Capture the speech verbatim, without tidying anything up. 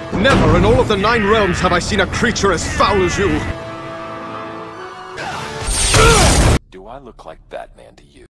Never in all of the Nine Realms have I seen a creature as foul as you! Do I look like Batman to you?